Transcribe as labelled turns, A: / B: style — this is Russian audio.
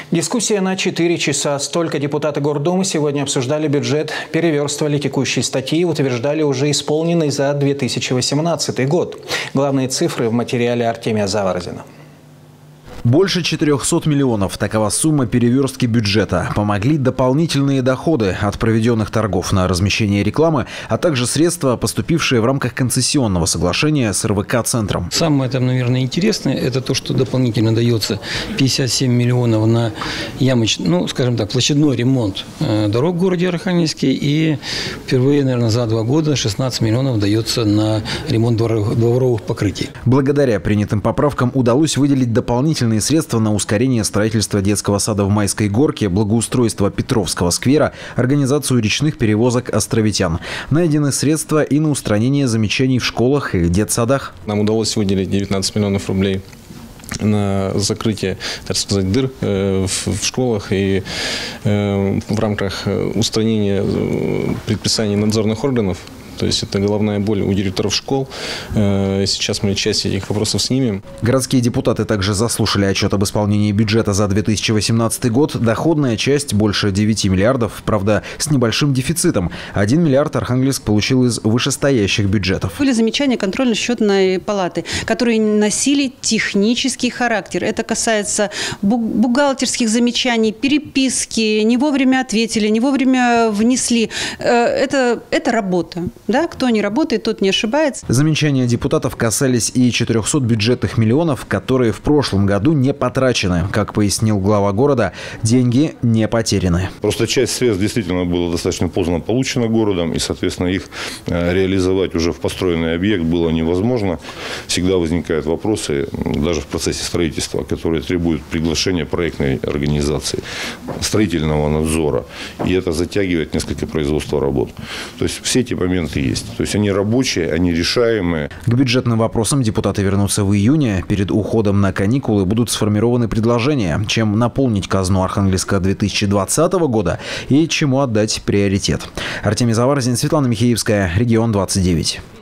A: Дискуссия на 4 часа. Столько депутаты Гордумы сегодня обсуждали бюджет, переверстывали текущие статьи и утверждали уже исполненный за 2018 год. Главные цифры в материале Артемия Заварзина.
B: Больше 400 миллионов – такова сумма переверстки бюджета. Помогли дополнительные доходы от проведенных торгов на размещение рекламы, а также средства, поступившие в рамках концессионного соглашения с РВК-центром.
C: Самое там, наверное, интересное – это то, что дополнительно дается 57 миллионов на площадной ремонт дорог в городе Архангельске. И впервые, наверное, за 2 года 16 миллионов дается на ремонт дворовых покрытий.
B: Благодаря принятым поправкам удалось выделить дополнительные средства на ускорение строительства детского сада в Майской горке, благоустройство Петровского сквера, организацию речных перевозок островитян. Найдены средства и на устранение замечаний в школах и детсадах.
D: Нам удалось выделить 19 миллионов рублей на закрытие, так сказать, дыр в школах и в рамках устранения предписаний надзорных органов. То есть это головная боль у директоров школ. Сейчас мы часть этих вопросов снимем.
B: Городские депутаты также заслушали отчет об исполнении бюджета за 2018 год. Доходная часть больше 9 миллиардов, правда, с небольшим дефицитом. 1 миллиард Архангельск получил из вышестоящих бюджетов.
E: Были замечания контрольно-счетной палаты, которые носили технический характер. Это касается бухгалтерских замечаний, переписки, не вовремя ответили, не вовремя внесли. Это работа. Да, кто не работает, тот не ошибается.
B: Замечания депутатов касались и 400 бюджетных миллионов, которые в прошлом году не потрачены. Как пояснил глава города, деньги не потеряны.
F: Просто часть средств действительно была достаточно поздно получена городом, и, соответственно, их реализовать уже в построенный объект было невозможно. Всегда возникают вопросы, даже в процессе строительства, которые требуют приглашения проектной организации, строительного надзора. И это затягивает несколько производства работ. То есть все эти моменты есть. То есть они рабочие, они решаемые.
B: К бюджетным вопросам депутаты вернутся в июне. Перед уходом на каникулы будут сформированы предложения, чем наполнить казну Архангельска 2020 года и чему отдать приоритет. Артемий Заварзин, Светлана Михеевская, Регион 29.